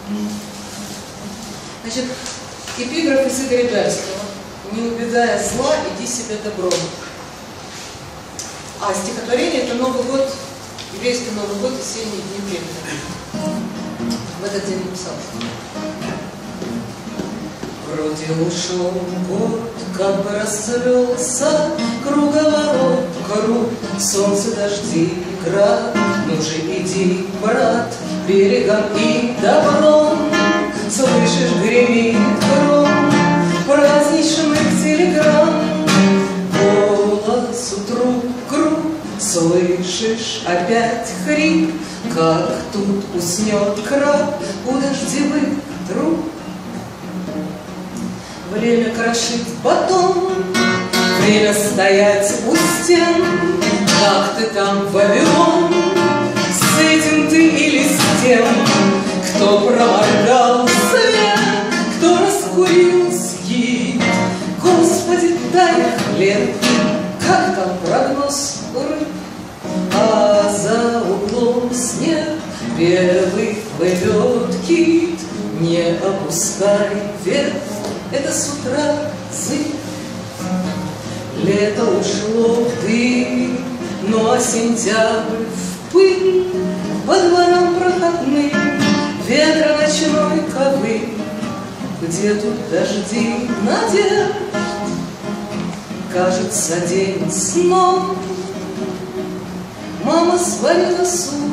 Значит, эпиграф из Игоря Дальского. «Не убегая зла, иди себе добром». А стихотворение — это Новый год, еврейский Новый год, весенние дни времени. В этот день написал. Вроде ушел год, как бы расцвелся круговорот, круг, солнце, дожди, град. Ну же иди, брат, берегом и добром. Слышишь, гремит гром праздничных телеграмм. Голос утруп круг, слышишь опять хрип, как тут уснет краб у дождевых труб. Время крошить батон, время стоять у стен. Как ты там, Вавилон, с этим ты или с тем, кто проморгал свет, кто раскурил ски? Господи, дай хлеб, как там прогноз рыб? А за углом снег первый плывет кит. Не опускай вверх, это с утра зыбь. Лето ушло в дым, но сентябрь в пыль. По дворам проходным ветра ночной ковыль. Где тут дожди надежд? Кажется, день сном. Мама сварила суп,